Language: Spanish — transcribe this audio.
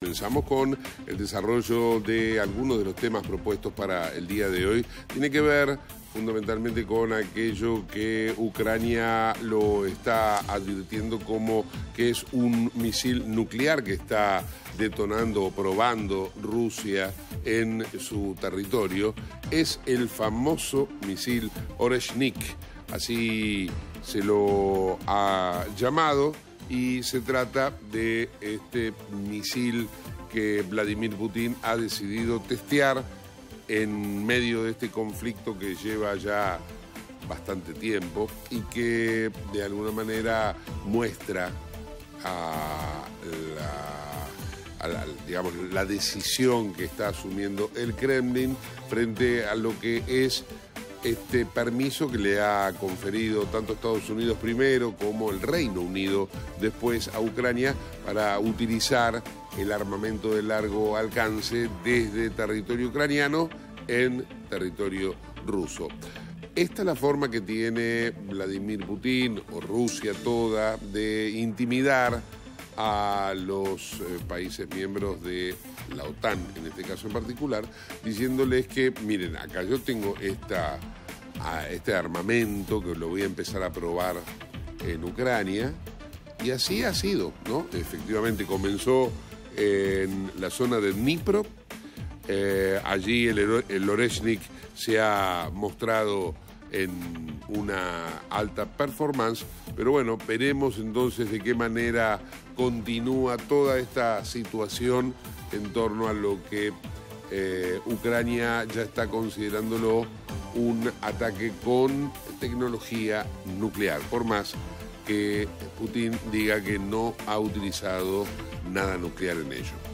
Comenzamos con el desarrollo de algunos de los temas propuestos para el día de hoy. Tiene que ver fundamentalmente con aquello que Ucrania lo está advirtiendo como que es un misil nuclear que está detonando o probando Rusia en su territorio. Es el famoso misil Oreshnik, así se lo ha llamado. Y se trata de este misil que Vladimir Putin ha decidido testear en medio de este conflicto que lleva ya bastante tiempo y que de alguna manera muestra la decisión que está asumiendo el Kremlin frente a lo que es este permiso que le ha conferido tanto Estados Unidos primero como el Reino Unido después a Ucrania para utilizar el armamento de largo alcance desde territorio ucraniano en territorio ruso. Esta es la forma que tiene Vladimir Putin o Rusia toda de intimidar a los países miembros de la OTAN, en este caso en particular, diciéndoles que, miren, acá yo tengo este armamento que lo voy a empezar a probar en Ucrania, y así ha sido, ¿no? Efectivamente comenzó en la zona de Dnipro, allí el Oreshnik se ha mostrado en una alta performance, pero bueno, veremos entonces de qué manera continúa toda esta situación en torno a lo que Ucrania ya está considerándolo un ataque con tecnología nuclear, por más que Putin diga que no ha utilizado nada nuclear en ello.